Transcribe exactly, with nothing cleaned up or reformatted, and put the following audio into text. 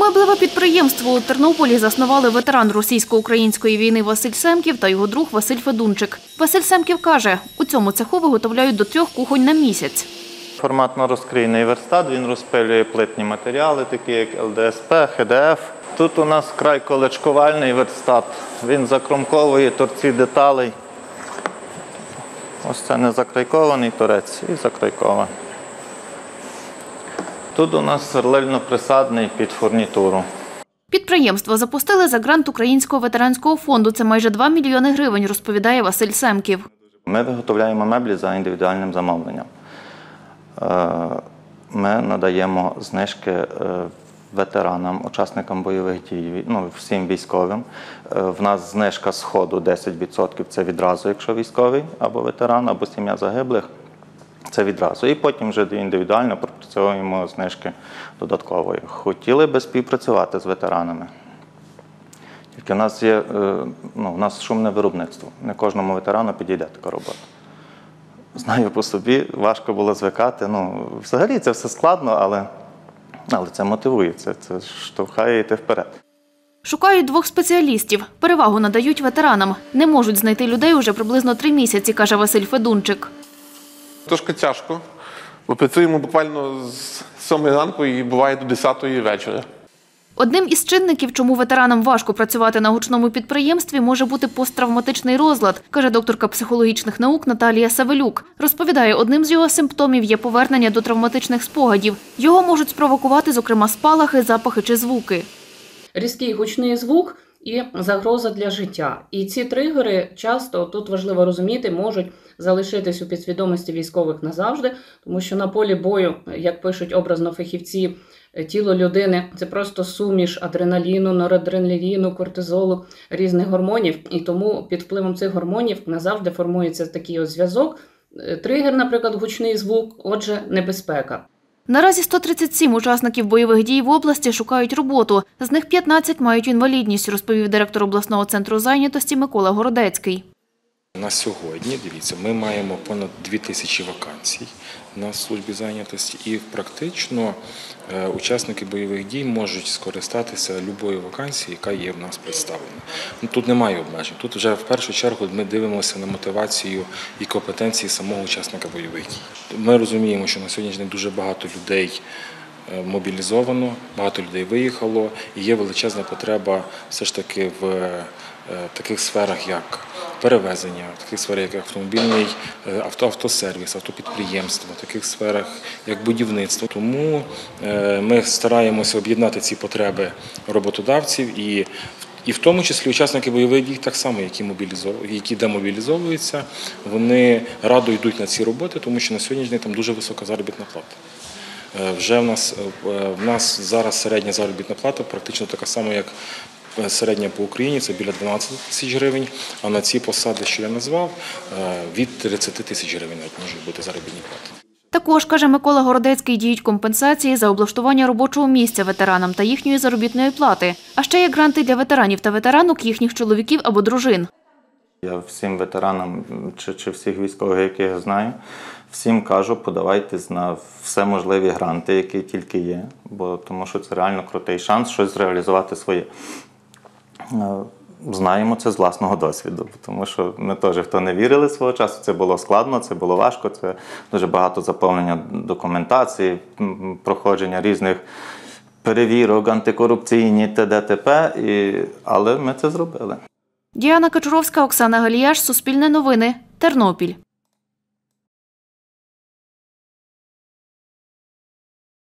Меблеве підприємство у Тернополі заснували ветеран російсько-української війни Василь Семків та його друг Василь Федунчик. Василь Семків каже, у цьому цеху виготовляють до трьох кухонь на місяць. Форматно-розкрійний верстат, він розпилює плитні матеріали, такі як ел де ес пе, ха де еф. Тут у нас крайколечкувальний верстат, він закромковує торці деталей. Ось це не закрайкований торець і закрайкований. Тут у нас сверлильно-присадний під фурнітуру. Підприємство запустили за грант Українського ветеранського фонду. Це майже два мільйони гривень, розповідає Василь Семків. Ми виготовляємо меблі за індивідуальним замовленням. Ми надаємо знижки ветеранам, учасникам бойових дій, ну, всім військовим. В нас знижка з ходу десять відсотків, це відразу, якщо військовий або ветеран, або сім'я загиблих. Це відразу. І потім вже індивідуально пропрацьовуємо знижки додаткової. Хотіли би співпрацювати з ветеранами. Тільки в нас є, ну, в нас шумне виробництво. Не кожному ветерану підійде така робота. Знаю по собі, важко було звикати. Ну, взагалі це все складно, але, але це мотивує, це, це штовхає йти вперед. Шукають двох спеціалістів. Перевагу надають ветеранам. Не можуть знайти людей уже приблизно три місяці, каже Василь Федунчик. Трошки тяжко, бо працюємо буквально з сьомої ранку і буває до десятої вечора. Одним із чинників, чому ветеранам важко працювати на гучному підприємстві, може бути посттравматичний розлад, каже докторка психологічних наук Наталія Савелюк. Розповідає, одним з його симптомів є повернення до травматичних спогадів. Його можуть спровокувати, зокрема, спалахи, запахи чи звуки. Різкий гучний звук і загроза для життя. І ці тригери часто, тут важливо розуміти, можуть залишитись у підсвідомості військових назавжди, тому що на полі бою, як пишуть образно фахівці, тіло людини – це просто суміш адреналіну, норадреналіну, кортизолу, різних гормонів. І тому під впливом цих гормонів назавжди формується такий ось зв'язок. Тригер, наприклад, гучний звук, отже, небезпека. Наразі сто тридцять сім учасників бойових дій в області шукають роботу. З них п'ятнадцять мають інвалідність, розповів директор обласного центру зайнятості Микола Городецький. На сьогодні, дивіться, ми маємо понад дві тисячі вакансій на службі зайнятості і практично е, учасники бойових дій можуть скористатися будь-якою вакансією, яка є в нас представлена. Ну, тут немає обмежень. Тут вже в першу чергу ми дивимося на мотивацію і компетенції самого учасника бойових дій. Ми розуміємо, що на сьогоднішній день дуже багато людей мобілізовано, багато людей виїхало і є величезна потреба все ж таки в таких сферах, як перевезення, в таких сферах, як автомобільний авто, автосервіс, автопідприємство, в таких сферах, як будівництво. Тому ми стараємося об'єднати ці потреби роботодавців і І в тому числі учасники бойових дій так само, які мобілізовують, які демобілізовуються, вони радо йдуть на ці роботи, тому що на сьогоднішній день там дуже висока заробітна плата. Вже в нас, в нас зараз середня заробітна плата практично така сама, як середня по Україні, це біля дванадцять тисяч гривень, а на ці посади, що я назвав, від тридцять тисяч гривень навіть можуть бути заробітні плати. Також, каже Микола Городецький, діють компенсації за облаштування робочого місця ветеранам та їхньої заробітної плати. А ще є гранти для ветеранів та ветеранок, їхніх чоловіків або дружин. Я всім ветеранам, чи, чи всіх військових, яких я знаю, всім кажу, подавайтесь на все можливі гранти, які тільки є, бо тому що це реально крутий шанс щось зреалізувати своє. Знаємо це з власного досвіду, тому що ми теж, хто не вірили свого часу, це було складно, це було важко, це дуже багато заповнення документації, проходження різних перевірок, антикорупційні, т.д. т.п. І... Але ми це зробили. Діана Качуровська, Оксана Галіяш, Суспільне новини, Тернопіль.